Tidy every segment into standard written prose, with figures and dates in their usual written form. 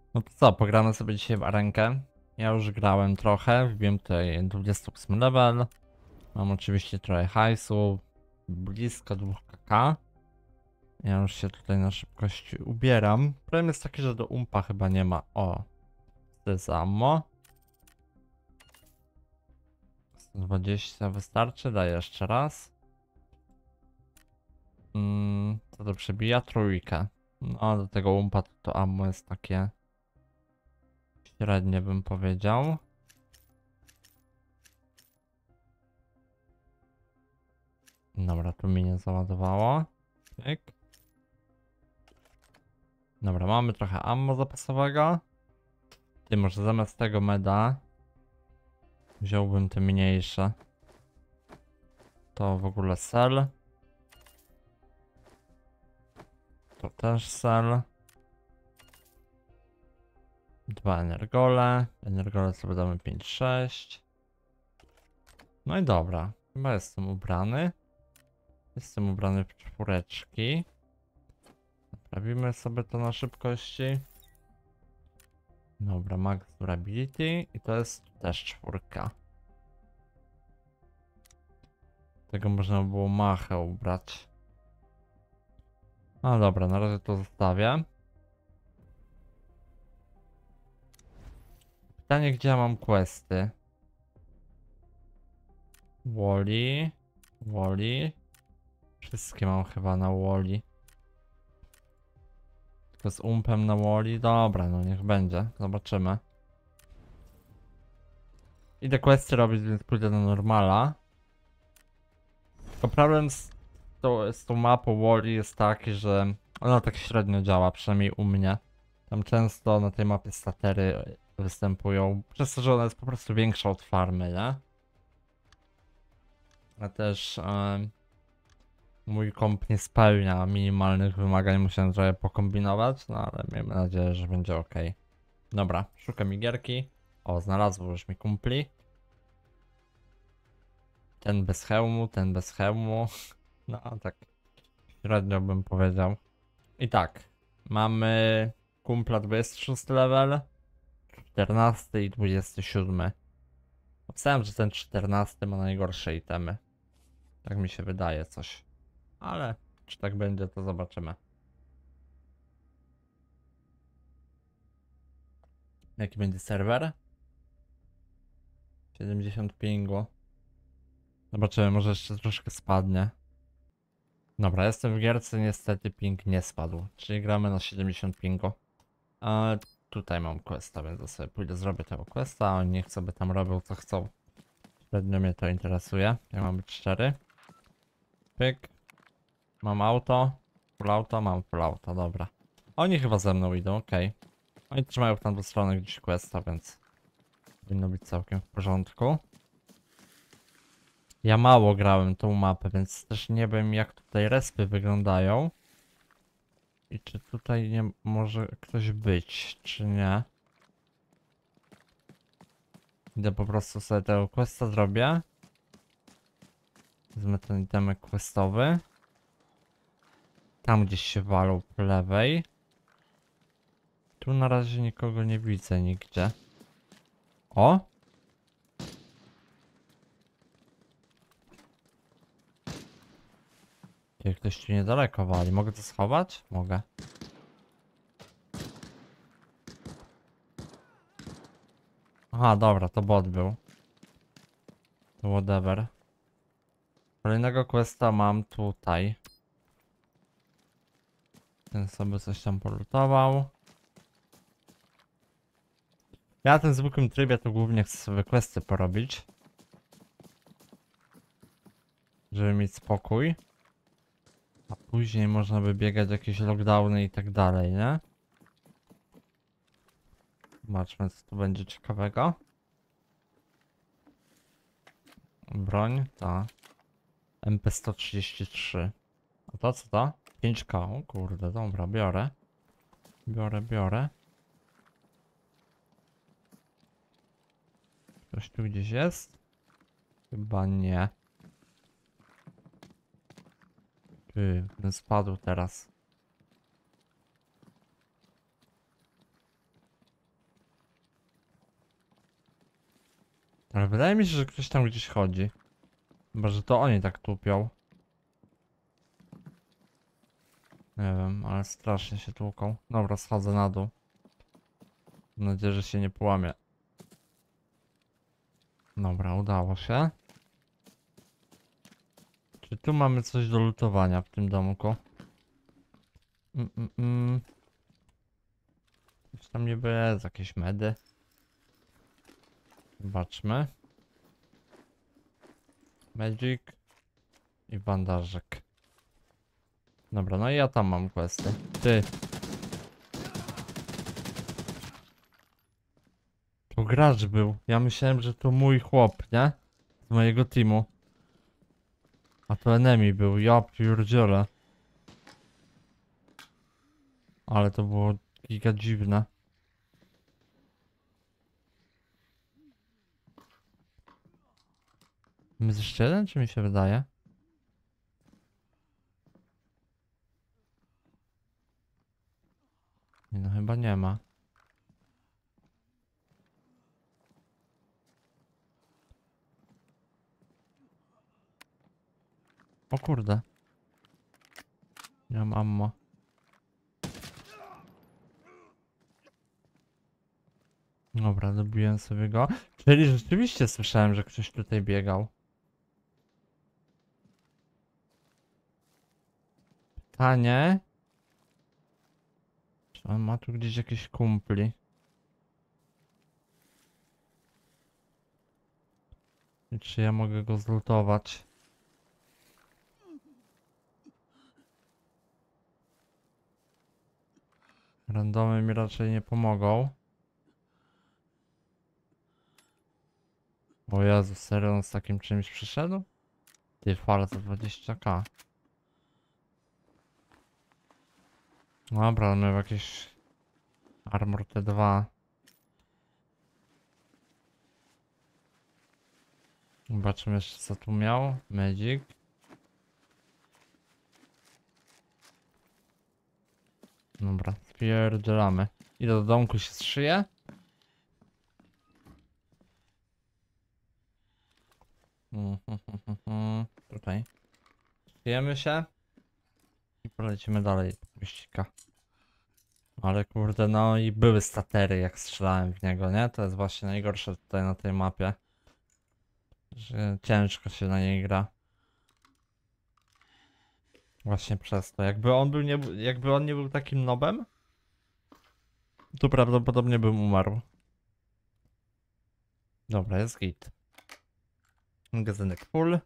No to co, pogramy sobie dzisiaj w arenkę. Ja już grałem trochę, wbiłem tutaj 28 level. Mam oczywiście trochę hajsu, blisko 2 kk. Ja już się tutaj na szybkość ubieram. Problem jest taki, że do umpa chyba nie ma. O, to jest ammo. 120 wystarczy, daję jeszcze raz. Co to przebija? Trójkę. No, do tego umpa to ammo jest takie średnie, bym powiedział. Dobra, tu mi nie załadowało. Tyk. Dobra, mamy trochę ammo zapasowego. Ty, może zamiast tego meda wziąłbym te mniejsze. To w ogóle sel. To też sel. 2 energole. Energole sobie damy 5, 6. No i dobra. Chyba jestem ubrany. Jestem ubrany w czwóreczki. Naprawimy sobie to na szybkości. Dobra, max durability. I to jest też czwórka. Tego można było machę ubrać. No dobra, na razie to zostawię. Pytanie, gdzie ja mam questy? Wally. Wally. Wszystkie mam chyba na Wally. Tylko z umpem na Wally. Dobra, no niech będzie. Zobaczymy. Idę questy robić, więc pójdę do normala. Tylko problem z tą mapą Wally jest taki, że ona tak średnio działa, przynajmniej u mnie. Tam często na tej mapie statery występują, przez to, że ona jest po prostu większa od farmy, nie? A też mój komp nie spełnia minimalnych wymagań, musiałem trochę pokombinować, no ale miejmy nadzieję, że będzie ok. Dobra, szukam gierki. O, znalazło już mi kumpli. Ten bez hełmu, ten bez hełmu. No, tak średnio bym powiedział. I tak, mamy kumpla 26 level, 14 i 27. Myślałem, że ten 14 ma najgorsze itemy. Tak mi się wydaje coś. Ale czy tak będzie, to zobaczymy. Jaki będzie serwer? 70 pingu. Zobaczymy, może jeszcze troszkę spadnie. Dobra, jestem w gierce, niestety ping nie spadł. Czyli gramy na 70 pingu. A tutaj mam questa, więc sobie pójdę zrobię tego questa, a oni niech sobie tam robią co chcą. Średnio mnie to interesuje. Ja mam być szczery. Pyk. Mam auto. Full auto, mam full auto, dobra. Oni chyba ze mną idą, okej. Oni trzymają w tamtą stronę gdzieś questa, więc powinno być całkiem w porządku. Ja mało grałem tą mapę, więc też nie wiem jak tutaj respy wyglądają. I czy tutaj nie może ktoś być, czy nie. Idę po prostu sobie tego questa zrobię. Wezmę ten itemek questowy. Tam gdzieś się walą po lewej. Tu na razie nikogo nie widzę nigdzie. O! Gdzie ktoś tu niedaleko wali. Mogę to schować? Mogę. Aha, dobra, to bot był. To whatever. Kolejnego questa mam tutaj. Ten sobie coś tam polutował. Ja na tym zwykłym trybie to głównie chcę sobie questy porobić. Żeby mieć spokój. A później można by biegać jakieś lockdowny i tak dalej, nie? Zobaczmy co tu będzie ciekawego. Broń, ta. MP133. A to co to? 5K, o kurde, dobra, biorę. Biorę. Ktoś tu gdzieś jest? Chyba nie. Ten spadł teraz. Ale wydaje mi się, że ktoś tam gdzieś chodzi. Chyba, że to oni tak tupią. Nie wiem, ale strasznie się tłuką. Dobra, schodzę na dół. Mam nadzieję, że się nie połamie. Dobra, udało się. Czy tu mamy coś do lutowania w tym domku? Coś tam niby jest, jakieś medy. Zobaczmy. Magic i bandażek. Dobra, no i ja tam mam questy. Ty. To gracz był. Ja myślałem, że to mój chłop, nie? Z mojego teamu. A to enemy był. Ja pierdzielę. Ale to było giga dziwne. Jest jeszcze jeden, czy mi się wydaje? Nie, no chyba nie ma. O kurde. Nie mam ammo. Dobra, dobiłem sobie go. Czyli rzeczywiście słyszałem, że ktoś tutaj biegał. Pytanie. Czy on ma tu gdzieś jakieś kumpli? I czy ja mogę go zlutować? Randomy mi raczej nie pomogą. O Jezu, serio on z takim czymś przyszedł? Ty, fala za 20k. Dobra, mamy jakieś Armor T2. Zobaczymy jeszcze co tu miał. Magic. Dobra, spierdzielamy. Idę do domku się zszyję. Tutaj. Szyjemy się. I polecimy dalej do wyściga. Ale kurde, no i były statery jak strzelałem w niego, nie? To jest właśnie najgorsze tutaj na tej mapie. Że ciężko się na niej gra. Właśnie przez to. Jakby on nie był takim nobem, to prawdopodobnie bym umarł. Dobra, jest git. Magazynek full.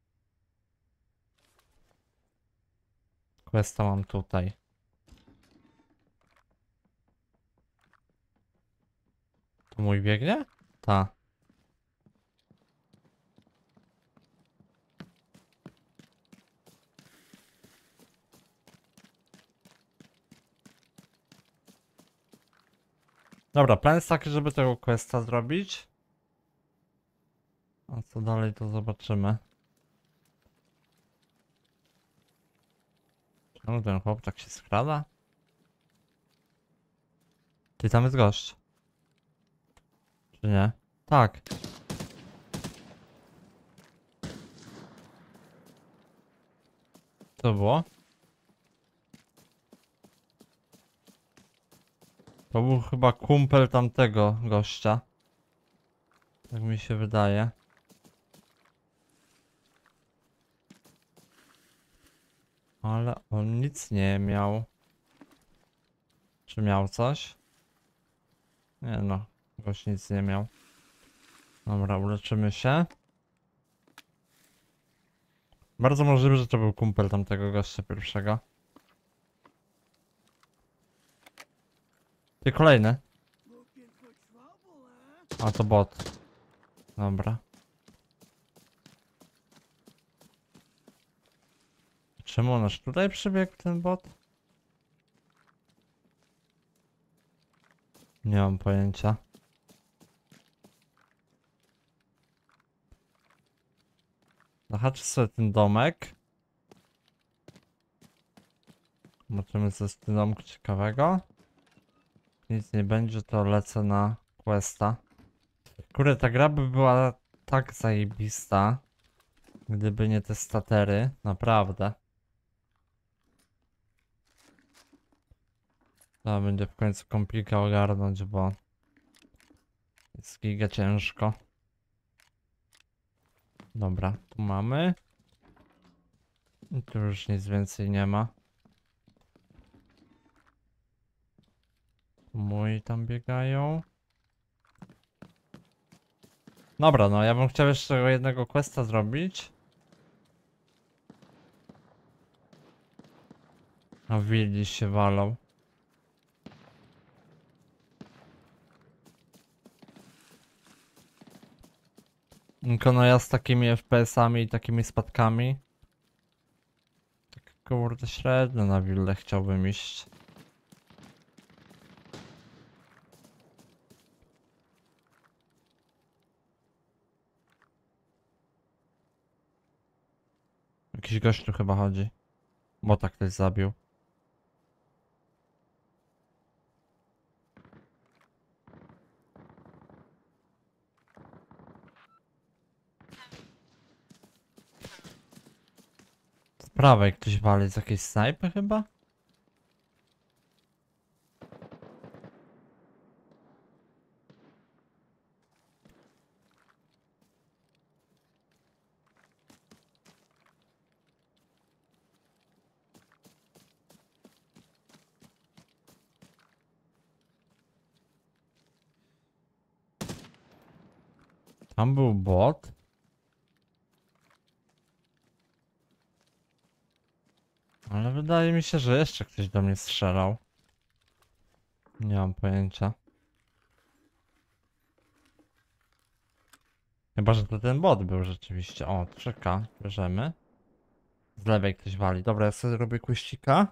Questa mam tutaj. To mój biegnie? Ta. Dobra, plan jest taki, żeby tego questa zrobić. A co dalej, to zobaczymy. Czemu ten chłop tak się skrada? Ty, tam jest gość. Czy nie? Tak. Co było? To był chyba kumpel tamtego gościa. Tak mi się wydaje. Ale on nic nie miał. Czy miał coś? Nie no, gość nic nie miał. Dobra, uleczymy się. Bardzo możliwe, że to był kumpel tamtego gościa pierwszego. Ty, kolejny. A to bot. Dobra. Czemu on aż tutaj przybiegł, ten bot? Nie mam pojęcia. Zahaczę sobie ten domek. Zobaczymy co jest w tym domku ciekawego. Nic nie będzie, to lecę na questa. Kurde, ta gra by była tak zajebista. Gdyby nie te statery, naprawdę. To będzie w końcu komplika ogarnąć, bo jest giga ciężko. Dobra, tu mamy. I tu już nic więcej nie ma. Moi tam biegają. Dobra, no ja bym chciał jeszcze tego jednego questa zrobić. A willi się walą. Tylko no ja z takimi FPS-ami i takimi spadkami. Tak kurde średnio na willę chciałbym iść. Jakiś gość tu chyba chodzi. Bo tak ktoś zabił. Z prawej ktoś wali z jakiejś snajpy chyba? Tam był bot. Ale wydaje mi się, że jeszcze ktoś do mnie strzelał. Nie mam pojęcia. Chyba, że to ten bot był rzeczywiście. O, czeka, bierzemy. Z lewej ktoś wali. Dobra, ja sobie robię kuścika.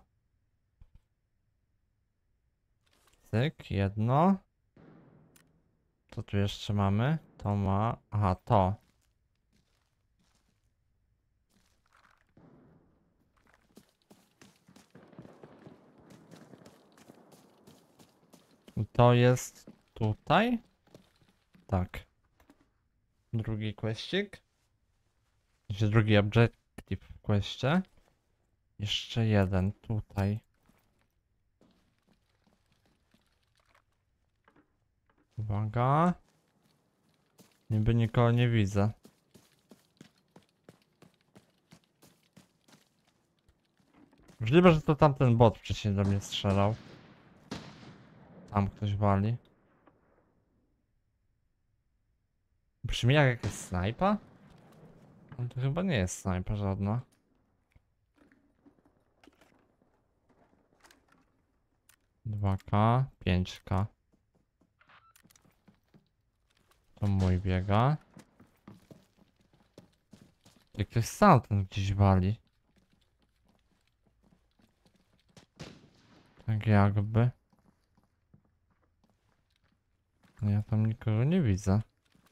Cyk, jedno. Co tu jeszcze mamy? To ma... Aha, to. I to jest tutaj? Tak. Drugi questik. Znaczy drugi objective w questie. Jeszcze jeden tutaj. Uwaga. Niby nikogo nie widzę. Możliwe, że to tamten bot wcześniej do mnie strzelał. Tam ktoś wali. Brzmi jak jakaś snajpa? No to chyba nie jest snajpa żadna. Dwa K, 5K. To mój biega. Jak ktoś sam ten gdzieś wali. Tak jakby. Ja tam nikogo nie widzę.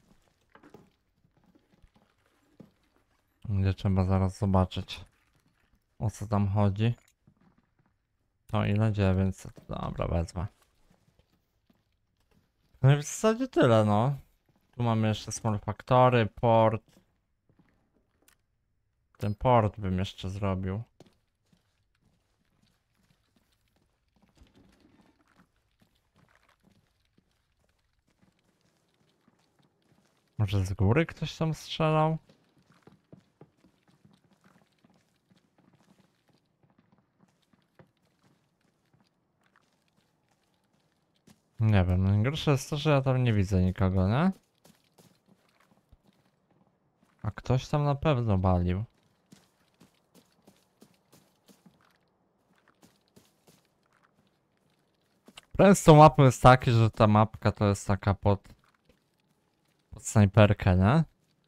Gdzie trzeba zaraz zobaczyć, o co tam chodzi. To ile? 900. Dobra, wezmę. No i w zasadzie tyle, no. Tu mamy jeszcze Small Factory, port. Ten port bym jeszcze zrobił. Może z góry ktoś tam strzelał? Nie wiem, najgorsze jest to, że ja tam nie widzę nikogo, nie? A ktoś tam na pewno balił. Problem z tą mapą jest taki, że ta mapka to jest taka pod snajperkę, nie?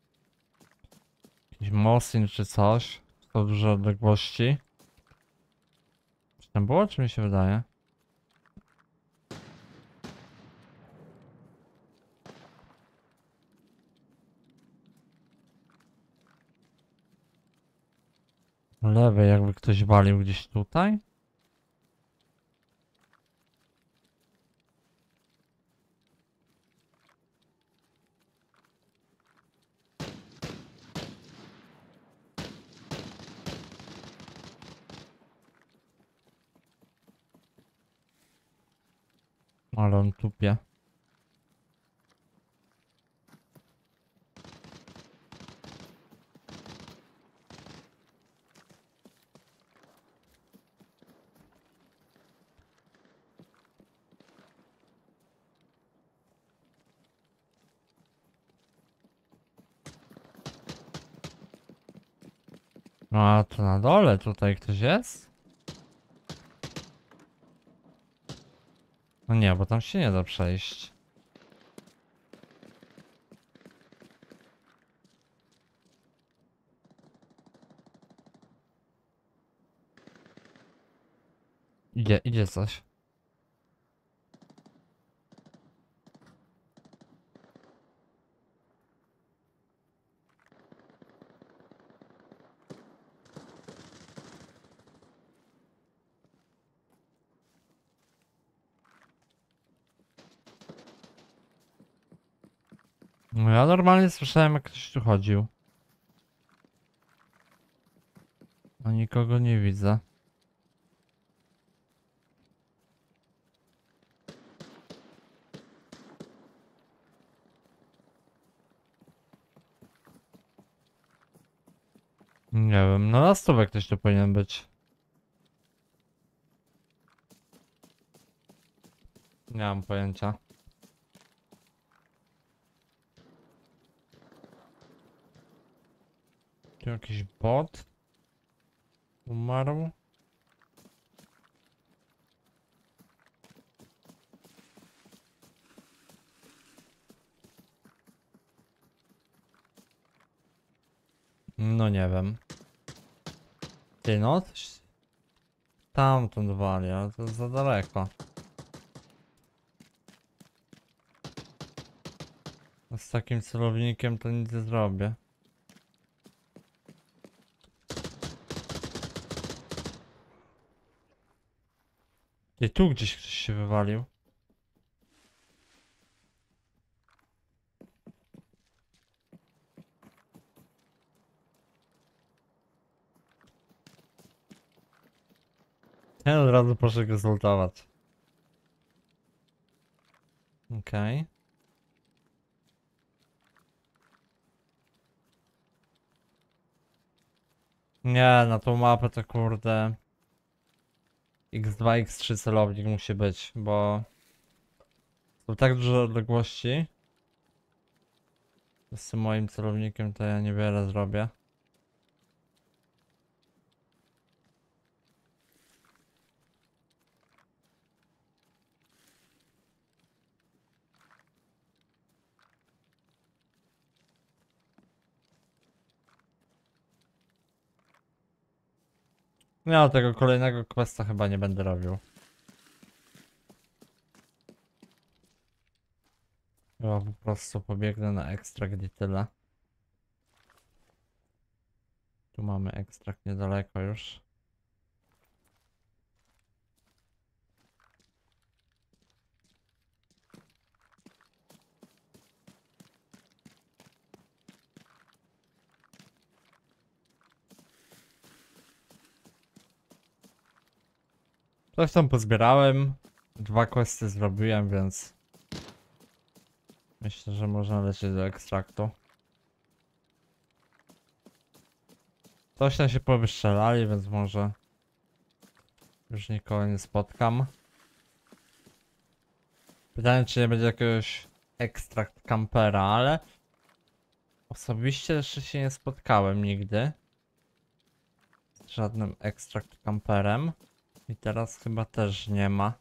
Jakiś Mosin czy coś. To duże odległości. Czy tam było, czy mi się wydaje? Lewej jakby ktoś walił gdzieś tutaj? Ale on tupie. No a to na dole tutaj ktoś jest? No nie, bo tam się nie da przejść. Idzie coś. No ja normalnie słyszałem, jak ktoś tu chodził. A nikogo nie widzę. Nie wiem, no na stówę ktoś tu powinien być. Nie mam pojęcia. Tu jakiś bot? Umarł? No nie wiem. Ty no, coś tamtąd wali, ale to za daleko. A z takim celownikiem to nic nie zrobię. I tu gdzieś ktoś się wywalił. Ja od razu proszę go zultować. Okej. Nie, na tą mapę to kurde X2, X3 celownik musi być, bo są tak duże odległości. Z tym moim celownikiem to ja niewiele zrobię. Ja tego kolejnego questa chyba nie będę robił. Chyba po prostu pobiegnę na ekstrakt i tyle. Tu mamy ekstrakt niedaleko już. Coś tam pozbierałem. 2 questy zrobiłem, więc myślę, że można lecieć do ekstraktu. Coś tam się powystrzelali, więc może już nikogo nie spotkam. Pytanie, czy nie będzie jakiegoś ekstrakt kampera, ale osobiście jeszcze się nie spotkałem nigdy z żadnym ekstrakt kamperem i teraz chyba też nie ma.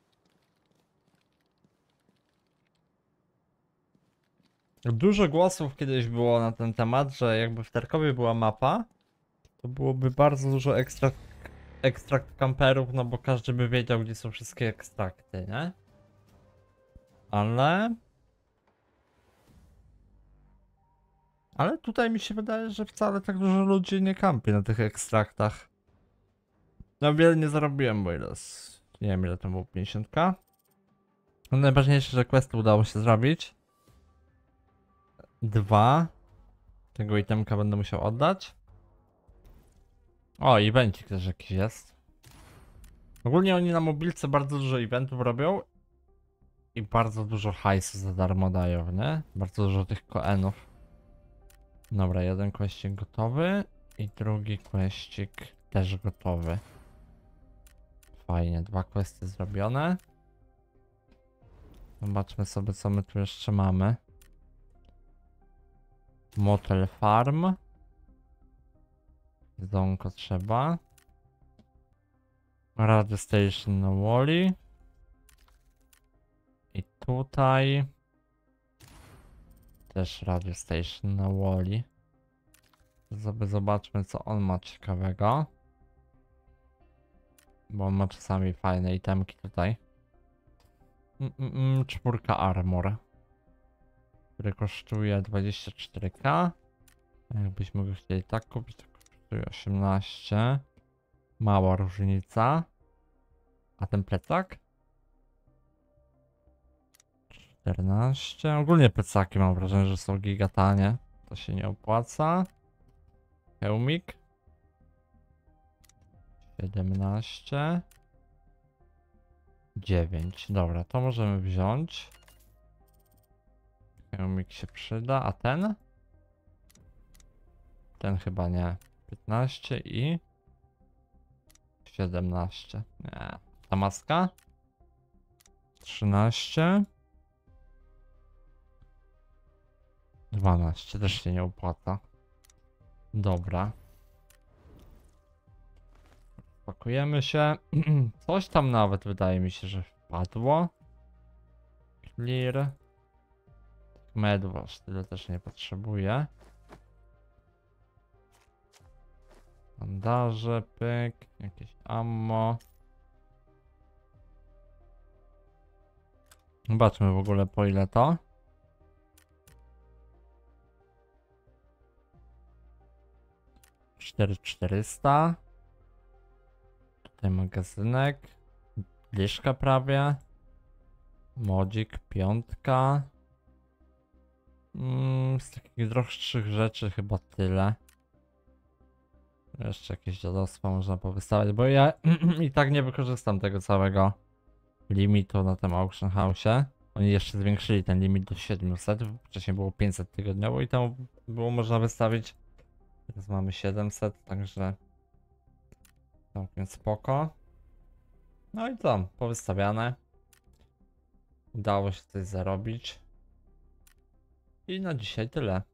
Dużo głosów kiedyś było na ten temat, że jakby w Tarkowie była mapa, to byłoby bardzo dużo ekstrakt kamperów, no bo każdy by wiedział, gdzie są wszystkie ekstrakty, nie? Ale tutaj mi się wydaje, że wcale tak dużo ludzi nie kampi na tych ekstraktach. No wiele nie zarobiłem, bo nie wiem ile to było, 50k. No najważniejsze, że questy udało się zrobić. 2. Tego itemka będę musiał oddać. O, evencik też jakiś jest. Ogólnie oni na mobilce bardzo dużo eventów robią. i bardzo dużo hajsu za darmo dają, nie? Bardzo dużo tych koenów. Dobra, jeden questik gotowy i drugi questik też gotowy. Fajnie, 2 questy zrobione. Zobaczmy sobie, co my tu jeszcze mamy. Motel Farm. Jedzonko trzeba. Radio Station na Woli. I tutaj też Radio Station na Woli. Zobaczmy, co on ma ciekawego. Bo on ma czasami fajne itemki tutaj. 4 armor, który kosztuje 24k. Jakbyśmy go chcieli tak kupić, to kosztuje 18. Mała różnica. A ten plecak? 14. Ogólnie plecaki mam wrażenie, że są gigatanie. To się nie opłaca. Hełmik. 17. 9. Dobra, to możemy wziąć. Hełmik się przyda, a ten? Ten chyba nie. 15 i 17. Nie. Ta maska? 13. 12. Też się nie opłaca. Dobra. Pakujemy się. Coś tam nawet wydaje mi się, że wpadło. Clear. Medów aż tyle też nie potrzebuję. Bandaże, pyk, jakieś ammo. Zobaczmy w ogóle po ile to. $4400. Tutaj magazynek. Liszka prawie. Modzik, 5. Z takich droższych rzeczy chyba tyle. Jeszcze jakieś dziadostwa można powystawiać, bo ja i tak nie wykorzystam tego całego limitu na tym auction house'ie. Oni jeszcze zwiększyli ten limit do 700, wcześniej było 500 tygodniowo i tam było można wystawić. Teraz mamy 700, także całkiem spoko. No i co, powystawiane. Udało się coś zarobić. I na dzisiaj tyle.